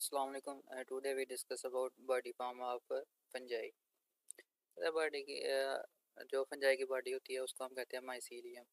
अस्सलाम वालेकुम। Today we discuss about body form of fungi. Body की जो फंजाई की बॉडी होती है उसको हम कहते हैं माइसीलियम।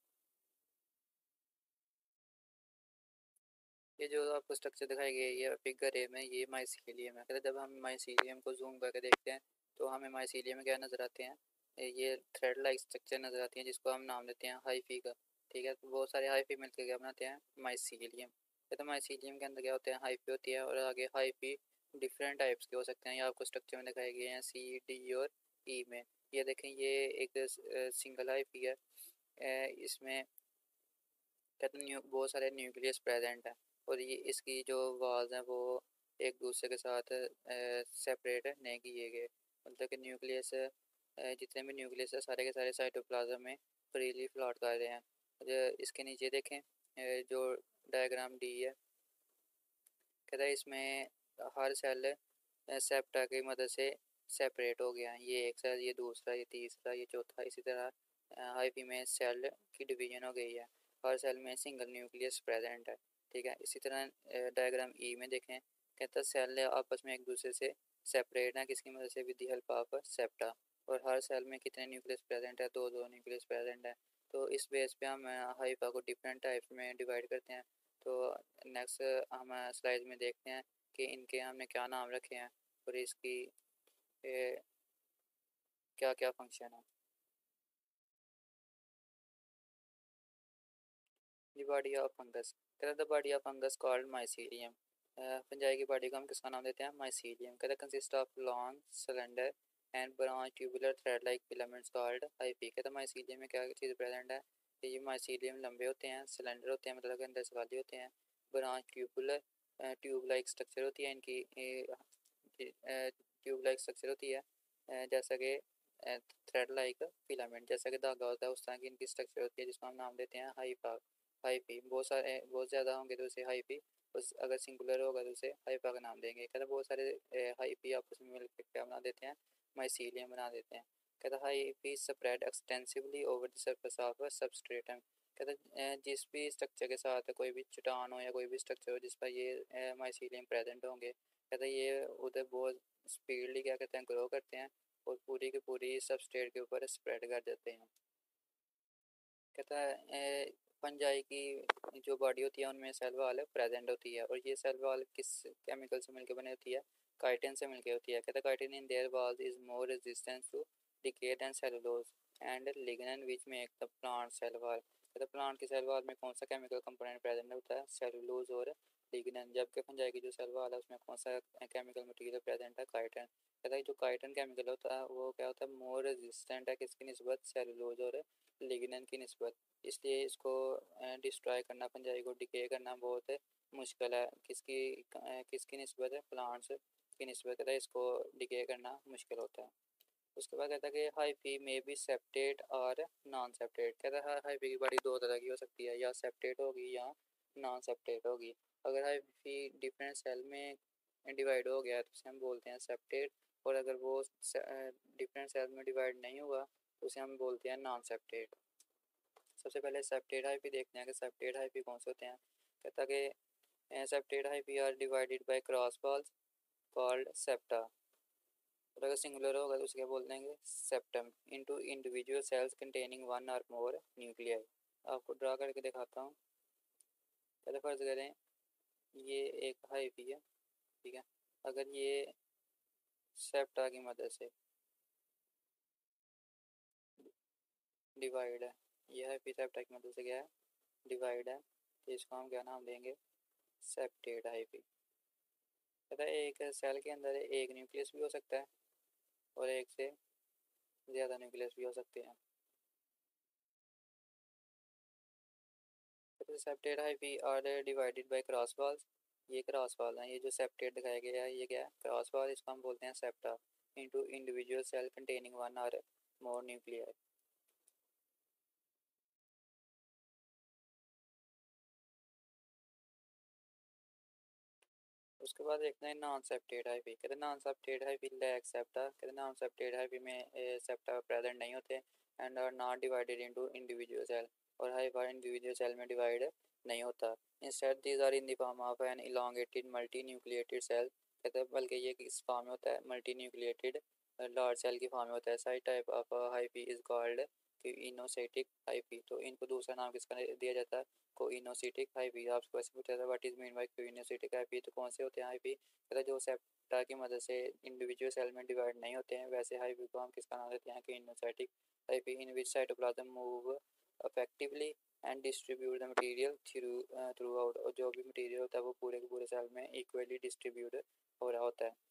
ये जो आपको स्ट्रक्चर दिखाई गई है फिगर ए में, ये माइसीलियम है। जब हम माइसीलियम को जूम करके देखते हैं तो हमें माइसीलियम में क्या नज़र आते हैं, ये थ्रेड लाइक स्ट्रक्चर नज़र आती हैं जिसको हम नाम देते हैं हाइफी का। ठीक है, तो बहुत सारे हाइफी मिलकर क्या बनाते हैं, माइसीलियम। तो माइसीलियम के अंदर क्या होते हैं, हाइफी होती है और आगे हाइफी डिफरेंट टाइप्स के हो सकते हैं। ये आपको स्ट्रक्चर में दिखाए गए हैं सी, डी और ई में। ये देखें, ये एक सिंगल हाइफी है। इसमें कहते हैं बहुत सारे न्यूक्लियस प्रेजेंट हैं और ये इसकी जो वाल्स हैं वो एक दूसरे के साथ सेपरेट नहीं किए गए। मतलब कि न्यूक्लियस जितने भी न्यूक्लियस है सारे के सारे साइटोप्लाज्म में फ्रीली फ्लॉट कर रहे हैं। इसके नीचे देखें, जो डायग्राम डी है, कहता है इसमें हर सेल सेप्टा की मदद से सेपरेट हो गया। ये एक सेल, ये दूसरा, ये तीसरा, ये चौथा, इसी तरह हाइफी में सेल की डिवीजन हो गई है। हर सेल में सिंगल न्यूक्लियस प्रेजेंट है। ठीक है, इसी तरह डायग्राम ई में देखें, कहता सेल आपस में एक दूसरे से सेपरेट है, किसकी मदद से, with the help of septa. और हर सेल में कितने न्यूक्लियस प्रेजेंट है, दो दो न्यूक्लियस प्रेजेंट है। तो इस बेस पे हम हाइफा को डिफरेंट टाइप्स में डिवाइड करते हैं। तो नेक्स्ट हम स्लाइड में देखते हैं कि इनके हमने क्या नाम रखे हैं और इसकी क्या क्या फंक्शन है। द बॉडी ऑफ फंगस, कहते the body of fungus called mycelium. Fungi की बॉडी को हम किसका नाम देते हैं, माइसीलियम। कहते consist of long cylinder and branch tubular thread like filaments called hyphae. कहते माइसीलियम में क्या चीज़ प्रेजेंट है, कि ये माइसीलियम लंबे होते हैं, सिलेंडर होते हैं मतलब कि अंदर से खाली होते हैं, branch tubular tube like structure होती है इनकी, ट्यूब लाइक स्ट्रक्चर होती है, जैसा कि थ्रेड लाइक फिलामेंट, जैसा कि धागा होता है उस तरह की इनकी स्ट्रक्चर होती है जिसको हम नाम देते हैं हाइफा। हाइफी बहुत सारे, बहुत ज़्यादा होंगे तो उसे हाइफी, उस अगर सिंगुलर होगा तो उसे हाइफा का नाम देंगे। कहता बहुत सारे हाइफी आपस में मिलकर क्या बना देते हैं, माइसीलियम बना देते हैं। कहता hyphae spread extensively over the surface of substratum. कहता जिस भी स्ट्रक्चर के साथ कोई भी चट्टान हो या कोई भी स्ट्रक्चर हो जिस पर ये माइसीलियम प्रेजेंट होंगे, कहता ये उधर बहुत स्पीडली क्या कहते हैं, ग्रो करते हैं और पूरी की पूरी सबस्ट्रेट के ऊपर स्प्रेड कर देते हैं। कहता है फंजाई की जो बॉडी होती है उनमें सेल वॉल प्रेजेंट होती है और ये सेल वॉल किस केमिकल से मिलकर बनी होती है, काइटिन से मिलकर होती है। कहता है chitin in their walls is more resistance to decay and cellulose and lignin which make the plant cell wall. कहता है प्लांट की सेल वॉल में कौन सा केमिकल कंपोनेंट प्रेजेंट होता है, सेलुलोज और लिग्नन, जबकि फंजाई की जो सेल वॉल है उसमें कौन सा केमिकल मटेरियल प्रेजेंट है, काइटिन। कहता है जो काइटिन केमिकल होता है वो क्या होता है, मोर रेजिस्टेंट है किसकी निस्बत, सेलुलोज और लिग्नन की निस्बत। इसलिए इसको डिस्ट्रॉय करना, फंजाई को डिके करना बहुत मुश्किल है। किसकी निस्बत है, प्लांट्स की निस्बत है, इसको डिके करना मुश्किल होता है। उसके बाद कहता है कि हाइफी में भी सेप्टेट और नॉन सेप्टेट। कहता है हाइफी की बॉडी दो तरह की हो सकती है, या सेप्टेट होगी या नॉन सेप्टेट होगी। अगर हाइफी डिफरेंट सेल में डिवाइड हो गया तो उसे हम बोलते हैं सेप्टेट, और अगर वो डिफरेंट सेल में डिवाइड नहीं हुआ तो उसे हम बोलते हैं नॉन सेप्टेट। सबसे पहले सेप्टेट हाइफी देखते हैं कि सेप्टेट हाइफी कौन से होते हैं। कहता कि septate hyphae are divided by cross walls called septa, और अगर सिंगुलर होगा तो उसे क्या बोल देंगे, septum, into individual cells containing one or more nuclei. आपको ड्रा करके दिखाता हूँ। पहले फर्ज करें ये एक हाइफी है, ठीक है, अगर ये सेप्टा की मदद से डिवाइड है, ये हाइफी सेप्टा की मदद से क्या है, डिवाइड है, तो इसको हम क्या नाम देंगे, सेप्टेट हाइफी। पता है एक सेल के अंदर एक न्यूक्लियस भी हो सकता है और एक से ज़्यादा न्यूक्लियस भी हो सकते हैं। तो septate hyphae are divided by cross walls, ये क्रॉस वॉल है, ये जो सेप्टेट दिखाया गया है ये क्या है, क्रॉस वॉल, इसको हम बोलते हैं septa, into individual cell containing one or more nuclear. उसके बाद देखते हैं नॉन सेप्टेट हाइफी। कहते हैं non septate hyphae lack septa. कहते हैं नॉन सेप्टेट हाइफी में सेप्टा प्रेजेंट नहीं होते and are not divided into individual cell, और हाइफी इंडिविजुअल सेल में डिवाइड नहीं होता। Instead these are in the form of an elongated multi nucleated cell, कहते हैं बल्कि ये किस फॉर्म में होता है, मल्टी न्यूक्लिएटेड लार्ज सेल की फॉर्म में होता है। Side type of hyphae is called इनोसिटिक hyphae. तो इनको दूसरा नाम किसका दिया जाता है, कोइनोसिटिक हाइफी। आपको वैसे पूछा था what is mean by coenocytic hyphae, तो कौन से होते हैं हाइफी, कहता है जो सेप्टा की मदद से इंडिविजुअल सेल में डिवाइड नहीं होते हैं, वैसे हाइफी को हम किसका नाम देते हैं, coenocytic hyphae. In which cytoplasm move effectively and distribute the material throughout, और जो भी मटेरियल होता है वो पूरे के पूरे सेल में इक्वली डिस्ट्रीब्यूट हो रहा होता है।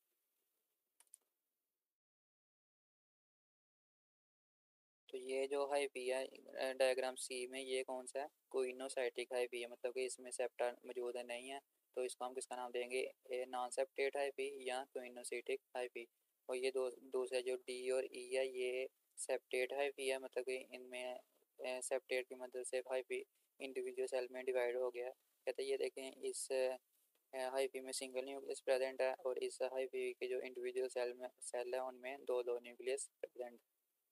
तो ये जो हाइपी है डायग्राम सी में, ये कौन सा है, कोइनोसाइटिक हाइपी है, मतलब कि इसमें सेप्टा मौजूद है नहीं है, तो इसको हम किसका नाम देंगे, नॉन सेप्टेट हाइपी या कोइनोसिटिक हाइपी। और ये दूसरे जो डी और ई है ये सेप्टेट हाइपी है, मतलब कि इनमें सेप्टेट की मदद से हाइपी इंडिविजुअल सेल में डिवाइड हो गया। कहते हैं ये देखें इस हाइपी में सिंगल न्यूक्लियस प्रेजेंट है, और इस हाइपी के जो इंडिविजुअल सेल है उनमें दो दो न्यूक्लियस प्रेजेंट।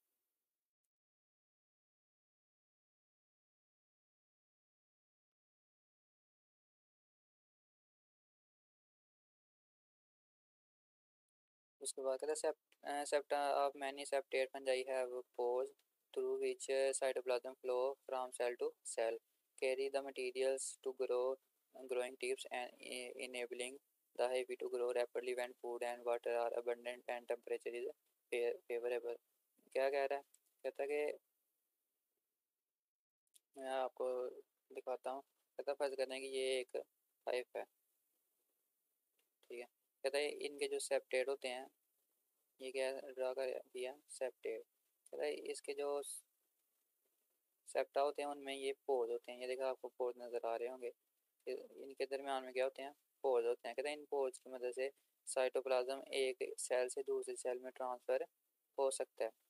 उसके बाद कहते हैं septa of many septate fungi have pores through which cytoplasm flow from cell to cell, carry the materials to growing tips and enabling the hive to grow rapidly when food and water are abundant and temperature is favorable। क्या कह रहा है, कहता है कि मैं आपको दिखाता हूँ। कहता फर्ज करते हैं कि ये एक हाइव है, ठीक है। कहता है इनके जो सेप्टेट होते हैं, ये क्या ड्रा कर दिया सेप्टेट, कहता है इसके जो सेप्टा होते हैं उनमें ये पोज होते हैं, ये देखा आपको पोज नज़र आ रहे होंगे। इनके दरमियान में क्या होते हैं, पोज होते हैं। कहते हैं इन पोज की मदद से साइटोप्लाज्म एक सेल से दूसरे सेल में ट्रांसफ़र हो सकता है।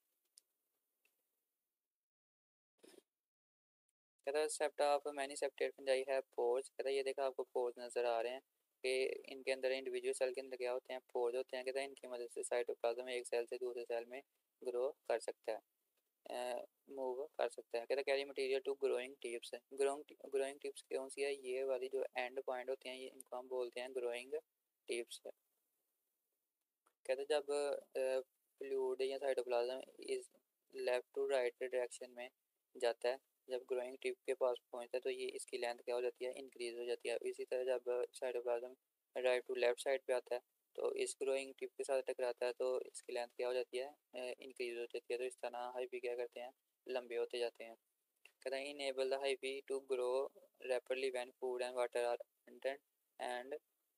कहता है septa of many septate fungi है पोज, कहता है ये देखा आपको पोज नज़र आ रहे हैं कि इनके अंदर इंडिविजुअल सेल के अंदर क्या होते हैं, पोज होते हैं। कहता है इनकी मदद से साइटोप्लाज्म एक सेल से दूसरे सेल में ग्रो कर सकता है, मूव कर सकता है। कहता है carry material to growing tips, growing tips कौन सी है, ये वाली जो एंड पॉइंट होते हैं ये इनको हम बोलते हैं ग्रोइंग टिप्स। कहते हैं जब फ्लूइड या साइटोप्लाज्म इस लेफ्ट टू राइट डायरेक्शन में जाता है, जब ग्रोइंग टिप के पास पहुंचता है तो ये इसकी लेंथ क्या हो जाती है, इंक्रीज हो जाती है। इसी तरह जब cytoplasm right to left side पे आता है तो इस ग्रोइंग टिप के साथ टकराता है तो इसकी लेंथ क्या हो जाती है, इंक्रीज हो जाती है। तो इस तरह हाइपी क्या करते हैं, लंबे होते जाते हैं। कहते हैं enable the hyphae to grow rapidly when food and water are abundant and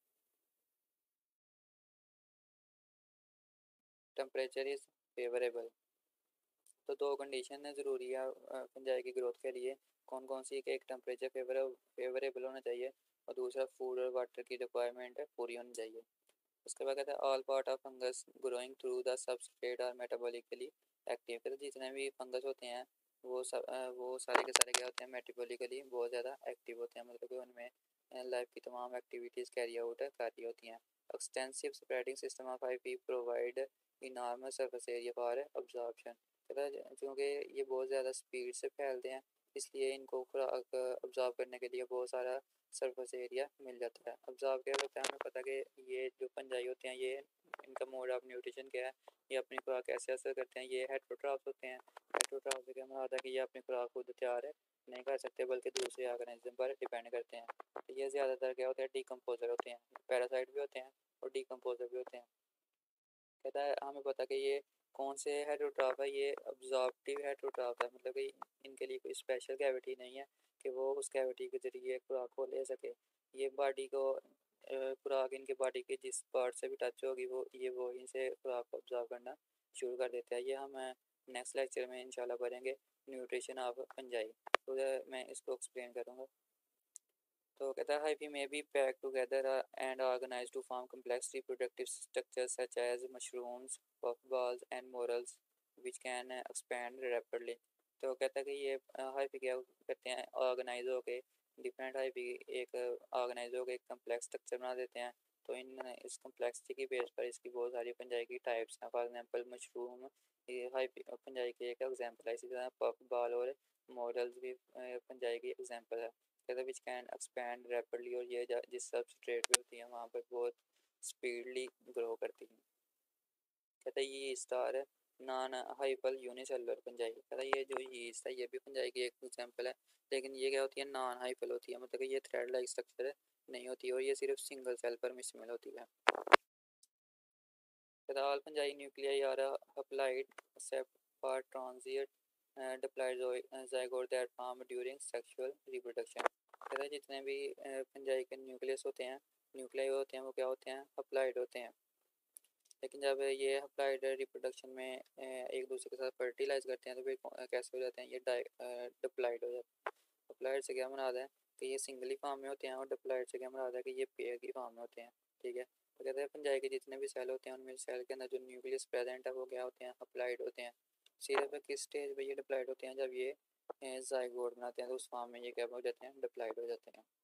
temperature is favourable. तो दो कंडीशन है ज़रूरी है फंजाई की ग्रोथ के लिए, कौन कौन सी, एक टेम्परेचर फेवरेबल होना चाहिए, और दूसरा फूड और वाटर की रिक्वायरमेंट पूरी होनी चाहिए। उसके बाद कहते हैं all part of fungus growing through the substrate are metabolically active. कहते हैं जितने भी फंगस होते हैं वो सारे के सारे क्या होते हैं, मेटाबॉलिकली बहुत ज़्यादा एक्टिव होते हैं, मतलब कि उनमें लाइफ की तमाम एक्टिविटीज़ कैरी आउट कर रही होती हैं। Extensive spreading system of hyphae provide enormous surface area for absorption. कहता है चूँकि ये बहुत ज़्यादा स्पीड से फैलते हैं इसलिए इनको खुराक ऑब्जॉर्व करने के लिए बहुत सारा सरफेस एरिया मिल जाता है। ऑब्जॉर्व क्या होता है, हमें पता है कि ये जो फंजाई होते हैं ये इनका मोड ऑफ न्यूट्रिशन क्या है, ये अपनी खुराक कैसे असर करते हैं, ये हेटरोट्रॉफ्स होते हैं। हेटरोट्रॉफ से क्या मतलब है कि ये अपनी खुराक खुद तैयार है नहीं कर सकते बल्कि दूसरे ऑर्गेनिज्म पर डिपेंड करते हैं। तो ये ज़्यादातर क्या होते हैं, डिकम्पोजर होते हैं, पैरासाइट भी होते हैं और डिकम्पोजर भी होते हैं। कहता है हमें पता कि ये कौन से हेटरोट्रॉफ है, ये अब्जॉर्प्टिव हेटरोट्रॉफ है, मतलब कि इनके लिए कोई स्पेशल कैविटी नहीं है कि वो उस कैविटी के जरिए खुराक को ले सके। ये बॉडी को खुराक इनके बॉडी के जिस पार्ट से भी टच होगी वो इनसे खुराक को ऑब्जॉर्व करना शुरू कर देता है। ये हम नेक्स्ट लेक्चर में इंशाल्लाह करेंगे, न्यूट्रिशन ऑफ फंजाई। तो मैं इसको एक्सप्लेन करूँगा। तो कहता है hyphae may be pack together and organize to form complex reproductive structures such as mushrooms, puffballs and morels which can expand rapidly. तो कहता है कि ये हाइफी क्या करते हैं, ऑर्गेनाइज होके डिफरेंट हाइफी एक ऑर्गेनाइज होकर एक कम्प्लेक्स स्ट्रक्चर बना देते हैं। तो इन इस कम्प्लेक्सिटी की बेस पर इसकी बहुत सारी फंजाई की टाइप्स हैं। फॉर एग्जांपल मशरूम ये हाइफी फंजाई की एक एग्जांपल है, इसी तरह पफ बॉल और मॉडल्स भी फंजाई की एग्जांपल है। कहता है विच कैन एक्सपैंड रैपिडली, और ये जिस सबस्ट्रेट पे होती है वहाँ पर बहुत स्पीडली ग्रो करती है। कहता है ये स्टार है नॉन हाइपल यूनिसेलुलर फंजाई। कहता है ये जो यीस्ट है ये भी फंजाई की एक एग्जांपल है, लेकिन ये क्या होती है, नॉन हाइपल होती है, मतलब कि ये थ्रेड लाइक स्ट्रक्चर नहीं होती और ये सिर्फ सिंगल सेल पर मिश्रित होती है। कहता है all fungi nuclei are haploid except for transient diploid zygote that form during sexual reproduction। कहता है जितने भी फंजाई के न्यूक्लियस होते हैं, न्यूक्लियाई होते हैं, वो क्या होते हैं, अप्लाइड होते हैं, लेकिन जब ये अप्लाइड रिप्रोडक्शन में एक दूसरे के साथ फर्टिलाइज करते हैं तो फिर कैसे हो जाते हैं, ये डिप्लॉयड हो जाते हैं। अप्लाइड से क्या मुराद है कि ये सिंगली फॉर्म में होते हैं, और डिप्लॉयड से क्या मुराद है कि ये पेयर की फॉर्म में होते हैं। ठीक है, तो कहते हैं फंजाई के जितने भी सेल होते हैं उनमें सेल के अंदर जो न्यूक्लियस प्रेजेंट है वो क्या होते हैं, अप्लाइड होते हैं। सिर्फ किस स्टेज पे ये डिप्लॉयड होते हैं, जब ये जाइगोट बनाते हैं तो उस फॉर्म में ये क्या हो जाते हैं, डिप्लॉयड हो जाते हैं।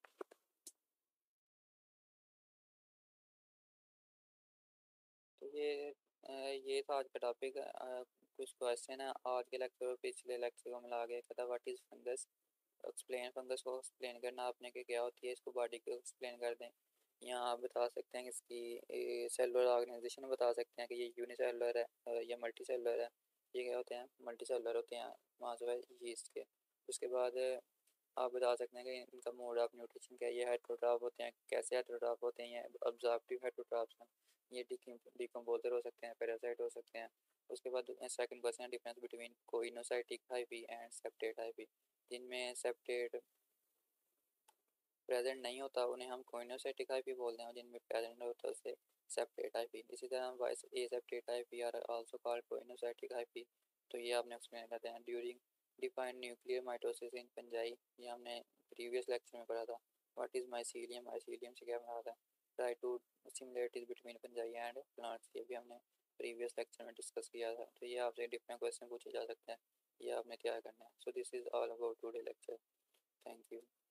तो ये था आज का टॉपिक। कुछ क्वेश्चन है आज के लेक्चर और पिछले लेक्चर को मिला के। कहता what is fungus, explain fungus को एक्सप्लेन करना आपने कि क्या होती है, इसको बॉडी को एक्सप्लेन कर दें। यहाँ आप बता सकते हैं कि इसकी सेलुलर ऑर्गेनाइजेशन बता सकते हैं कि ये यूनिसेलुलर है या मल्टी सेलुलर है। ये क्या होते हैं, मल्टी सेलुलर होते हैं वहाँ से यीस्ट के। उसके बाद आप बता सकते हैं कि इनका मोड ऑफ न्यूट्रिशन क्या है, ये हेट्रोट्रॉफ होते हैं, कैसे हेट्रोट्रॉफ होते हैं, ये अब्जॉर्प्टिव हेट्रोट्रॉफ्स हैं, ये डिकम्पोजर हो सकते हैं, पैरासाइट हो सकते हैं। उसके बाद सेकंड क्वेश्चन है difference between coenocytic hyphae and septate hyphae. जिनमें सेप्टेट प्रेजेंट नहीं होता उन्हें हम कोइनोसाइटिक हाइफी बोलते हैं, और जिनमें प्रेजेंट होता है उसे सेप्टेट हाइफी। इसी तरह vice aseptate hyphae are also called coenocytic hyphae. तो ये आपने एक्सप्लेन करते हैं। During define nuclear mitosis in fungi, ये हमने प्रीवियस लेक्चर में पढ़ा था। व्हाट इज माइसीलियम, माइसीलियम से क्या बना था। Try to similarities between fungi and plants, ये भी हमने प्रीवियस लेक्चर में डिस्कस किया था। तो ये आपसे डिफरेंट क्वेश्चन पूछे जा सकते हैं, ये आपने क्या करना है। So this is all about today lecture. Thank you.